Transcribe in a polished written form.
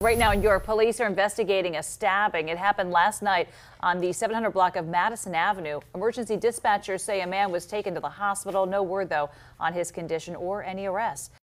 Right now in York, police are investigating a stabbing. It happened last night on the 700 block of Madison Avenue. Emergency dispatchers say a man was taken to the hospital. No word, though, on his condition or any arrests.